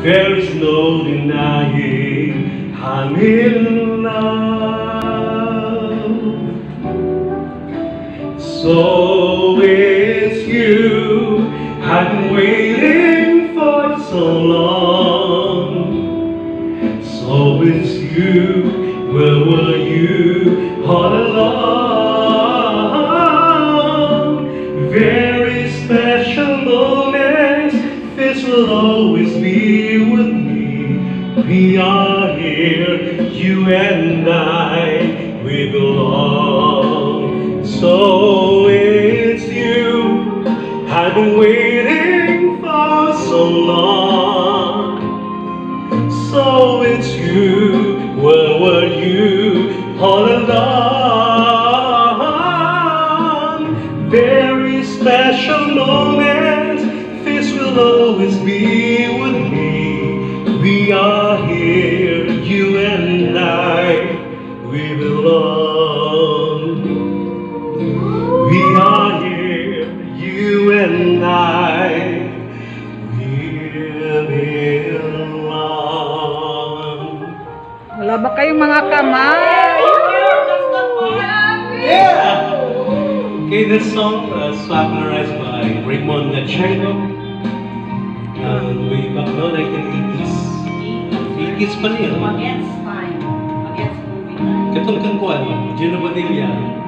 There is no denying I'm in love. So it's you I've been waiting for so long. So it's you, where were you all along? Very special moments, this will always be with me. We are here, you and I, we belong. So it's you I've been waiting for so long. So it's you, where were you all along? Very special moments, this will always be with me. We are here, you and I, we belong. We are here, you and I, we belong. Wala ba kayong mga kamay? Yeah! Okay, this song popularized by Raymond Disyerto. Way back no, 1980s. 80s pa niya. Against time. Against movie time. Katong kan kuan, GINAMA.